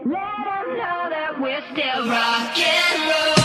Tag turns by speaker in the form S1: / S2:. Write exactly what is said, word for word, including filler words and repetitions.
S1: Let 'em know that we're still rock and roll.